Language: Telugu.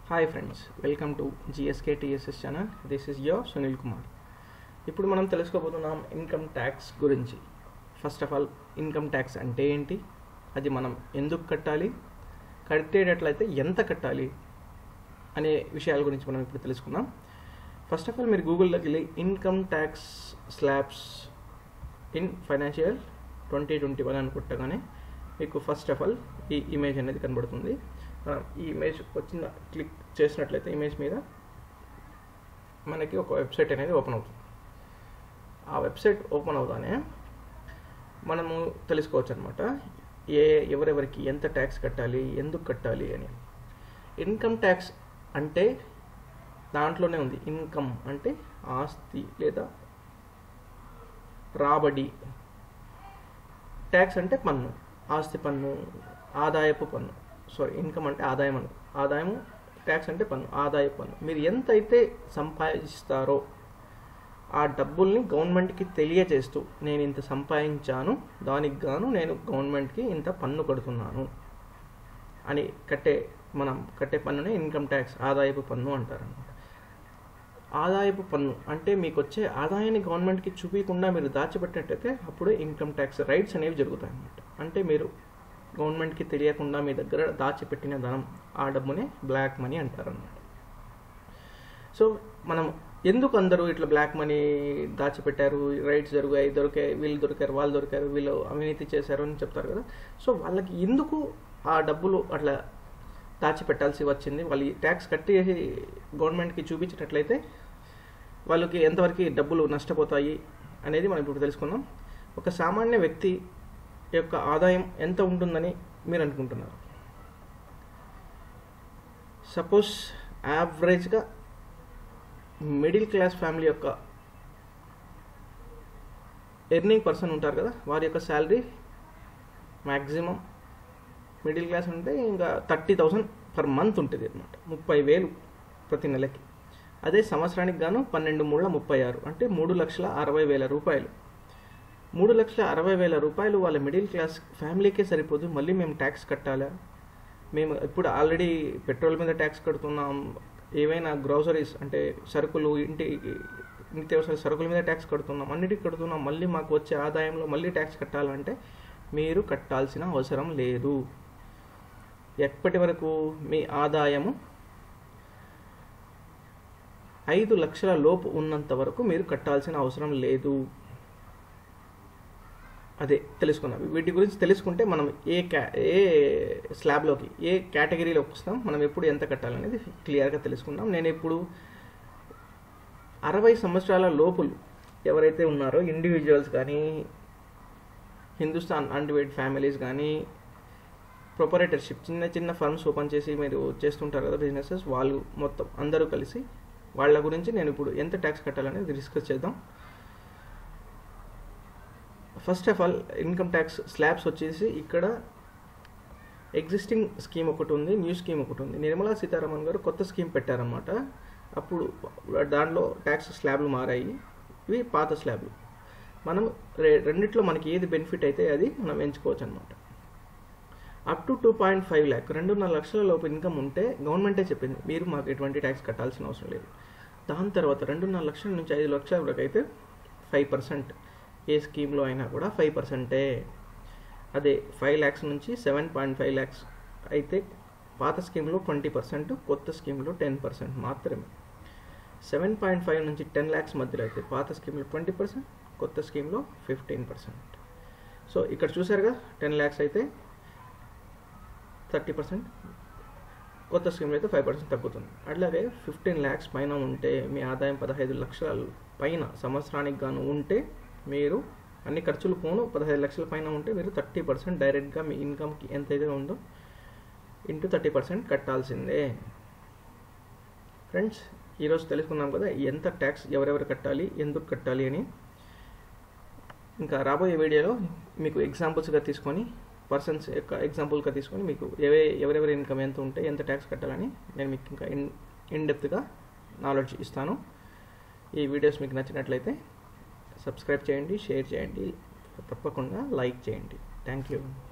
Hi friends, welcome to GSK TSS channel. This is your Sunil Kumar. ఇప్పుడు మనం తెలుసుకోబోతున్నాం ఇన్కమ్ ట్యాక్స్ గురించి. First of all, income tax అంటే ఏంటి, అది మనం ఎందుకు కట్టాలి, కట్టేటట్లయితే ఎంత కట్టాలి అనే విషయాల గురించి మనం ఇప్పుడు తెలుసుకుందాం. ఫస్ట్ ఆఫ్ ఆల్, మీరు గూగుల్లోకి వెళ్ళి income tax slabs in financial 2021 అని కొట్టగానే మీకు ఫస్ట్ ఆఫ్ ఆల్ ఈ ఇమేజ్ అనేది కనబడుతుంది. ఈ ఇమేజ్ వచ్చిన క్లిక్ చేసినట్లయితే ఇమేజ్ మీద మనకి ఒక వెబ్సైట్ అనేది ఓపెన్ అవుతుంది. ఆ వెబ్సైట్ ఓపెన్ అవుతానే మనము తెలుసుకోవచ్చు అనమాట ఎవరెవరికి ఎంత ట్యాక్స్ కట్టాలి, ఎందుకు కట్టాలి అని. ఇన్కమ్ ట్యాక్స్ అంటే దాంట్లోనే ఉంది. ఇన్కమ్ అంటే ఆస్తి లేదా రాబడి, ట్యాక్స్ అంటే పన్ను, ఆస్తి పన్ను, ఆదాయపు పన్ను. ఇన్కమ్ అంటే ఆదాయము, ట్యాక్స్ అంటే పన్ను, ఆదాయపు పన్ను. మీరు ఎంతైతే సంపాదిస్తారో ఆ డబ్బుల్ని గవర్నమెంట్కి తెలియజేస్తూ నేను ఇంత సంపాదించాను, దానికి గాను నేను గవర్నమెంట్కి ఇంత పన్ను కడుతున్నాను అని మనం కట్టే పన్నునే ఇన్కమ్ ట్యాక్స్, ఆదాయపు పన్ను అంటారన్నమాట. ఆదాయపు పన్ను అంటే మీకు వచ్చే ఆదాయాన్ని గవర్నమెంట్కి చూపించకుండా మీరు దాచిపెట్టినట్టయితే అప్పుడే ఇన్కమ్ ట్యాక్స్ రైట్స్ అనేవి జరుగుతాయి అన్నమాట. అంటే మీరు గవర్నమెంట్కి తెలియకుండా మీ దగ్గర దాచిపెట్టిన ధనం, ఆ డబ్బునే బ్లాక్ మనీ అంటారన్నమాట. సో మనం ఎందుకు అందరూ ఇట్లా బ్లాక్ మనీ దాచిపెట్టారు, రైట్స్ దొరికాయి, వీళ్ళు దొరికారు, వాళ్ళు దొరికారు, వీళ్ళు అవినీతి చేశారు అని చెప్తారు కదా. సో వాళ్ళకి ఎందుకు ఆ డబ్బులు అట్లా దాచిపెట్టాల్సి వచ్చింది, వాళ్ళు ట్యాక్స్ కట్టి గవర్నమెంట్కి చూపించేటట్లయితే వాళ్ళకి ఎంతవరకు డబ్బులు నష్టపోతాయి అనేది మనం ఇప్పుడు తెలుసుకుందాం. ఒక సామాన్య వ్యక్తి యొక్క ఆదాయం ఎంత ఉంటుందని మీరు అనుకుంటున్నారు? సపోజ్ యావరేజ్గా మిడిల్ క్లాస్ ఫ్యామిలీ యొక్క ఎర్నింగ్ పర్సన్ ఉంటారు కదా, వారి యొక్క శాలరీ మ్యాక్సిమం మిడిల్ క్లాస్ ఉంటే ఇంకా 30,000 పర్ మంత్ ఉంటుంది అనమాట. 30,000 ప్రతి నెలకి. అదే సంవత్సరానికి గాను 12×3=36 అంటే 3,60,000 రూపాయలు. 3,60,000 రూపాయలు వాళ్ళ మిడిల్ క్లాస్ ఫ్యామిలీకే సరిపోదు. మళ్ళీ మేము ట్యాక్స్ కట్టాలా? మేము ఇప్పుడు ఆల్రెడీ పెట్రోల్ మీద ట్యాక్స్ కడుతున్నాం, ఏవైనా గ్రోసరీస్ అంటే సరుకులు, నిత్యావసర సరుకుల మీద ట్యాక్స్ కడుతున్నాం, అన్నిటికీ కడుతున్నాం. మళ్ళీ మాకు వచ్చే ఆదాయంలో మళ్ళీ ట్యాక్స్ కట్టాలంటే మీరు కట్టాల్సిన అవసరం లేదు. ఎప్పటి వరకు మీ ఆదాయము 5 లక్షల లోపు ఉన్నంత వరకు మీరు కట్టాల్సిన అవసరం లేదు. అదే తెలుసుకున్నాం. వీటి గురించి తెలుసుకుంటే మనం ఏ స్లాబ్లోకి, ఏ కేటగిరీలోకి వస్తాం, మనం ఎప్పుడు ఎంత కట్టాలనేది క్లియర్గా తెలుసుకున్నాం. నేను ఇప్పుడు 60 సంవత్సరాల లోపులు ఎవరైతే ఉన్నారో ఇండివిజువల్స్ కానీ, హిందుస్థాన్ అన్డివైడ్ ఫ్యామిలీస్ కానీ, ప్రొపరేటర్షిప్ చిన్న ఫర్మ్స్ ఓపెన్ చేసి మీరు చేస్తుంటారు కదా బిజినెసెస్, వాళ్ళు మొత్తం అందరూ కలిసి వాళ్ళ గురించి నేను ఇప్పుడు ఎంత ట్యాక్స్ కట్టాలనేది డిస్కస్ చేద్దాం. First of all, income tax slabs వచ్చేసి ఇక్కడ ఎగ్జిస్టింగ్ స్కీమ్ ఒకటి ఉంది, న్యూ స్కీమ్ ఒకటి ఉంది. నిర్మలా సీతారామన్ గారు కొత్త స్కీమ్ పెట్టారన్నమాట. అప్పుడు దాంట్లో ట్యాక్స్ స్లాబ్లు మారాయి, ఇవి పాత స్లాబ్లు. మనం రెండిట్లో మనకి ఏది బెనిఫిట్ అయితే అది మనం ఎంచుకోవచ్చు అనమాట. అప్ టు 2.5 lakh, 2.5 లక్షల లోపు ఇన్కమ్ ఉంటే గవర్నమెంటే చెప్పింది మీరు మాకు ఎటువంటి ట్యాక్స్ కట్టాల్సిన అవసరం లేదు. దాని తర్వాత 2.5 లక్షల నుంచి 5 లక్షల వరకు అయితే 5%, ఏ స్కీమ్లో అయినా కూడా 5%. అదే 5 lakhs నుంచి 7.5 lakhs అయితే పాత స్కీమ్లో 20%, కొత్త స్కీమ్లో 10% మాత్రమే. 7.5 నుంచి 10 lakhs మధ్యలో అయితే పాత స్కీమ్లో 20%, కొత్త స్కీమ్లో 15%. సో ఇక్కడ చూసారుగా, 10 lakhs అయితే 30%, కొత్త స్కీమ్లో అయితే 5% తగ్గుతుంది. అట్లాగే 15 lakhs పైన ఉంటే, మీ ఆదాయం 15 లక్షల పైన సంవత్సరానికి గాను ఉంటే, మీరు అన్ని ఖర్చులు పోను 15 లక్షల పైన ఉంటే మీరు 30% డైరెక్ట్గా మీ ఇన్కమ్కి ఎంతైతే ఉందో ఇంటూ 30% కట్టాల్సిందే. ఫ్రెండ్స్, ఈరోజు తెలుసుకున్నాం కదా ఎంత ట్యాక్స్ ఎవరెవరు కట్టాలి, ఎందుకు కట్టాలి అని. ఇంకా రాబోయే వీడియోలో మీకు ఎగ్జాంపుల్స్గా తీసుకొని, పర్సన్స్ యొక్క ఎగ్జాంపుల్గా తీసుకొని మీకు ఎవరెవరి ఇన్కమ్ ఎంత ఉంటే ఎంత ట్యాక్స్ కట్టాలని నేను మీకు ఇంకా ఇన్డెప్త్గా నాలెడ్జ్ ఇస్తాను. ఈ వీడియోస్ మీకు నచ్చినట్లయితే సబ్స్క్రైబ్ చేయండి, షేర్ చేయండి, తప్పకుండా లైక్ చేయండి. Thank you.